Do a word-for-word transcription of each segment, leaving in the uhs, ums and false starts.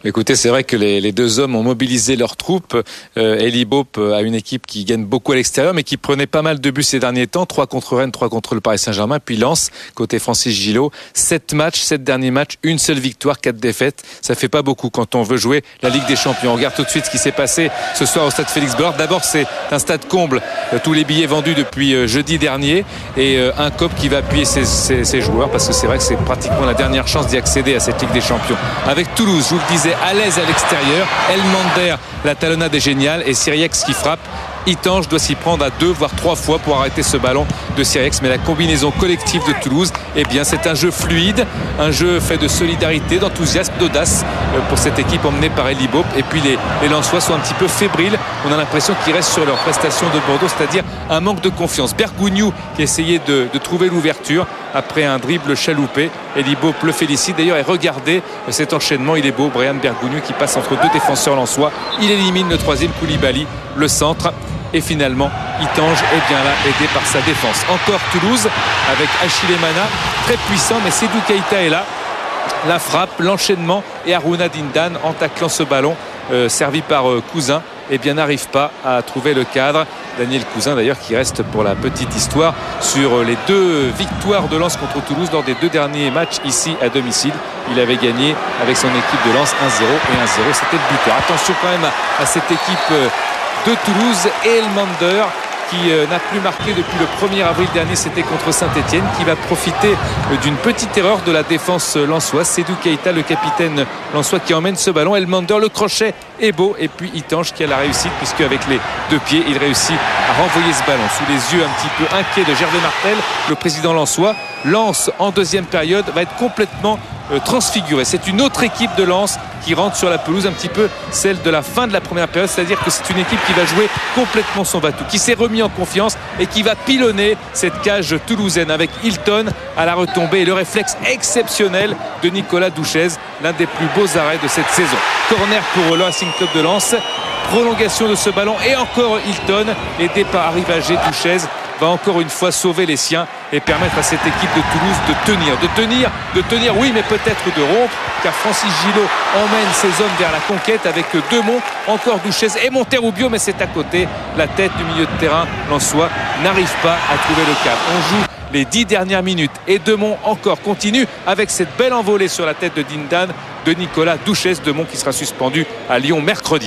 Écoutez, c'est vrai que les, les deux hommes ont mobilisé leurs troupes. Euh, Elie Boep a une équipe qui gagne beaucoup à l'extérieur, mais qui prenait pas mal de buts ces derniers temps. Trois contre Rennes, trois contre le Paris Saint-Germain. Puis Lens, côté Francis Gillot. Sept matchs, sept derniers matchs, une seule victoire, quatre défaites. Ça fait pas beaucoup quand on veut jouer la Ligue des Champions. On regarde tout de suite ce qui s'est passé ce soir au stade Félix-Bollard. D'abord, c'est un stade comble. Euh, tous les billets vendus depuis euh, jeudi dernier. Et euh, un C O P qui va appuyer ses, ses, ses joueurs, parce que c'est vrai que c'est pratiquement la dernière chance d'y accéder à cette Ligue des Champions. Avec Toulouse, je vous le disais, à l'aise à l'extérieur. Elmander, la talonnade est géniale, et Siriex qui frappe. Itange doit s'y prendre à deux voire trois fois pour arrêter ce ballon de Siriex, mais la combinaison collective de Toulouse, eh bien c'est un jeu fluide, un jeu fait de solidarité, d'enthousiasme, d'audace pour cette équipe emmenée par Elie Boep. Et puis les, les Lensois sont un petit peu fébriles, on a l'impression qu'ils restent sur leur prestation de Bordeaux, c'est-à-dire un manque de confiance. Bergogneau qui essayait de, de trouver l'ouverture après un dribble chaloupé. Elie Boep le félicite d'ailleurs, et regardez cet enchaînement, il est beau. Brian Bergogneau qui passe entre deux défenseurs lensois, il élimine le troisième, Koulibaly, le centre. Et finalement, Itange est bien là, aidé par sa défense. Encore Toulouse avec Achille Mana, très puissant, mais Seydou Keita est là. La frappe, l'enchaînement, et Harouna Dindan en taclant ce ballon euh, servi par euh, Cousin, et bien n'arrive pas à trouver le cadre. Daniel Cousin d'ailleurs qui reste pour la petite histoire sur les deux victoires de Lens contre Toulouse lors des deux derniers matchs ici à domicile. Il avait gagné avec son équipe de Lens un zéro et un zéro, c'était le buteur. Attention quand même à, à cette équipe euh, de Toulouse, et Elmander qui euh, n'a plus marqué depuis le premier avril dernier, c'était contre Saint-Etienne, qui va profiter euh, d'une petite erreur de la défense euh, lensoise. Seydou Keita, le capitaine lensois, qui emmène ce ballon. Elmander, le crochet est beau, et puis Itange qui a la réussite, puisque avec les deux pieds il réussit à renvoyer ce ballon sous les yeux un petit peu inquiets de Gervais Martel, le président lensois. Lens en deuxième période va être complètement euh, transfiguré. C'est une autre équipe de Lens qui rentre sur la pelouse, un petit peu celle de la fin de la première période, c'est-à-dire que c'est une équipe qui va jouer complètement son va-tout, qui s'est remis en confiance et qui va pilonner cette cage toulousaine avec Hilton à la retombée et le réflexe exceptionnel de Nicolas Douchez, l'un des plus beaux arrêts de cette saison. Corner pour le Racing Club de Lens, prolongation de ce ballon, et encore Hilton, aidé par Arrivagé. Douchez va encore une fois sauver les siens et permettre à cette équipe de Toulouse de tenir, de tenir, de tenir, oui, mais peut-être de rompre, car Francis Gillot emmène ses hommes vers la conquête avec Demont, encore Douchez et Monterrubio, mais c'est à côté. La tête du milieu de terrain lensois n'arrive pas à trouver le cap. On joue les dix dernières minutes, et Demont encore continue avec cette belle envolée sur la tête de Dindan de Nicolas Douchez. Demont qui sera suspendu à Lyon mercredi.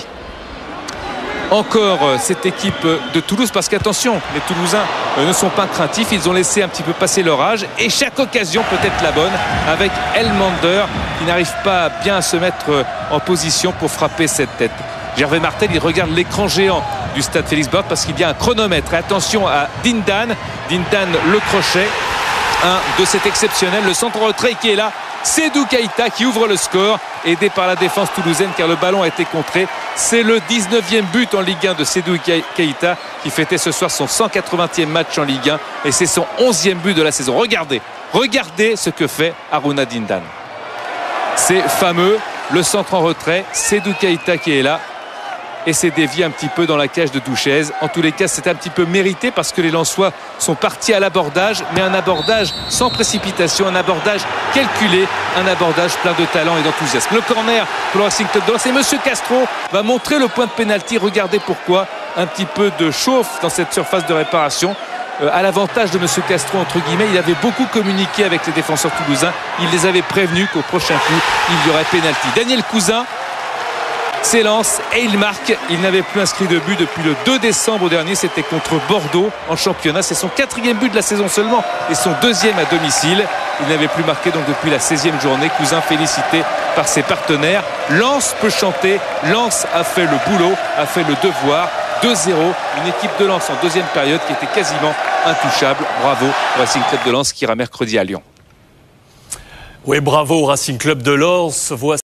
Encore cette équipe de Toulouse, parce qu'attention, les Toulousains ne sont pas craintifs, ils ont laissé un petit peu passer leur âge, et chaque occasion peut être la bonne, avec Elmander qui n'arrive pas bien à se mettre en position pour frapper cette tête. Gervais Martel, il regarde l'écran géant du stade Félix-Bollard parce qu'il y a un chronomètre, et attention à Dindan, Dindan le crochet, un de cet exceptionnel, le centre retrait qui est là. Seydou Keita qui ouvre le score, aidé par la défense toulousaine car le ballon a été contré. C'est le dix-neuvième but en Ligue un de Seydou Keita, qui fêtait ce soir son cent quatre-vingtième match en Ligue un, et c'est son onzième but de la saison. Regardez, regardez ce que fait Harouna Dindan. C'est fameux, le centre en retrait, Seydou Keita qui est là, et c'est dévié un petit peu dans la cage de Douchez. En tous les cas, c'est un petit peu mérité parce que les Lensois sont partis à l'abordage, mais un abordage sans précipitation, un abordage calculé, un abordage plein de talent et d'enthousiasme. Le corner pour le Racing Club de Lens, et Monsieur Castro va montrer le point de pénalty. Regardez pourquoi. Un petit peu de chauffe dans cette surface de réparation. Euh, à l'avantage de Monsieur Castro, entre guillemets, il avait beaucoup communiqué avec les défenseurs toulousains. Il les avait prévenus qu'au prochain coup, il y aurait pénalty. Daniel Cousin s'élance et il marque. Il n'avait plus inscrit de but depuis le deux décembre dernier, c'était contre Bordeaux en championnat. C'est son quatrième but de la saison seulement et son deuxième à domicile. Il n'avait plus marqué donc depuis la seizième journée. Cousin félicité par ses partenaires. Lens peut chanter, Lens a fait le boulot, a fait le devoir. deux zéro, une équipe de Lens en deuxième période qui était quasiment intouchable. Bravo au Racing Club de Lens qui ira mercredi à Lyon. Oui, bravo au Racing Club de Lens. Voici